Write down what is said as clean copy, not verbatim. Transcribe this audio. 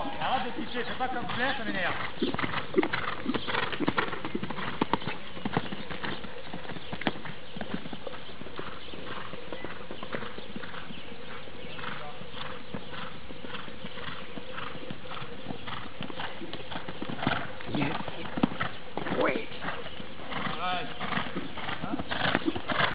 arrête de tricher, c'est pas comme Claire, ça m'énerve.